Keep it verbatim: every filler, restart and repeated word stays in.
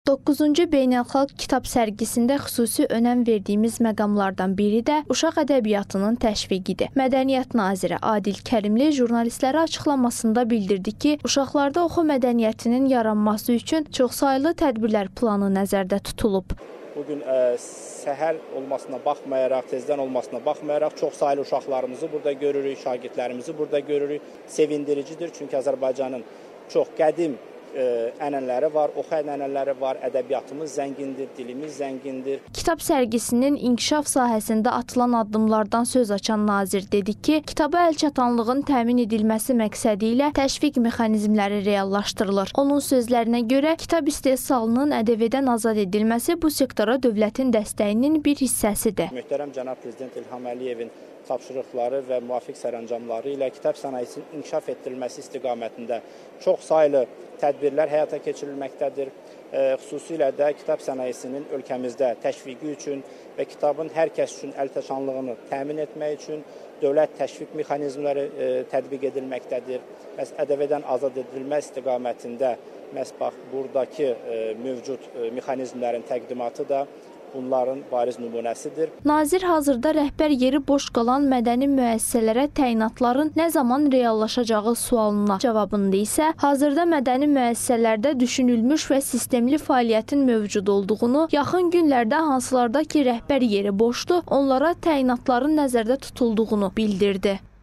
doqquzuncu Beynəlxalq Kitab sərgisində xüsusi önəm verdiyimiz məqamlardan biri də uşaq ədəbiyyatının təşviqidir. Mədəniyyət naziri Adil Kərimli jurnalistlərə açıqlamasında bildirdi ki, uşaqlarda oxu mədəniyyətinin yaranması üçün çoxsaylı tədbirlər planı nəzərdə tutulub. Bugün ə, səhər olmasına baxmayaraq, tezdən olmasına baxmayaraq çoxsaylı uşaqlarımızı burada görürük, şagirdlərimizi burada görürük. Sevindiricidir, çünki Azərbaycanın çox qədim ənənələri var, oxu ənənələri var, ədəbiyyatımız zəngindir, dilimiz zəngindir. Kitab sərgisinin inkişaf sahəsində atılan addımlardan söz açan nazir dedi ki, kitaba əlçatanlığın təmin edilməsi məqsədi ilə təşviq mexanizmləri reallaşdırılır. Onun sözlərinə görə, kitab istehsalının ƏDV-dən azad edilməsi bu sektora dövlətin dəstəyinin bir hissəsidir. Möhtərəm cənab Prezident İlham Əliyevin tapşırıqları və müvafiq sərəncamları ilə kitab sənayesinin inkişaf etdirilməsi istiqamətində çox saylı tədbirlər həyata keçirilməkdədir. E, xüsusilə də kitab sənayesinin ölkəmizdə təşviqi üçün və kitabın hər kəs üçün əlçatanlığını təmin etmək üçün dövlət təşviq mexanizmləri e, tətbiq edilməkdədir. Məs ƏDV-dən azad edilmə istiqamətində məs bax buradakı e, mövcud e, mexanizmlərin təqdimatı da bunların bariz nümunəsidir. Nazir hazırda rəhbər yeri boş qalan mədəni müəssisələrə təyinatların nə zaman reallaşacağı sualına cavabında isə hazırda mədəni müəssisələrdə düşünülmüş və sistemli fəaliyyətin mövcud olduğunu, yaxın günlərdə hansılarda ki rəhbər yeri boşdur, onlara təyinatların nəzərdə tutulduğunu bildirdi.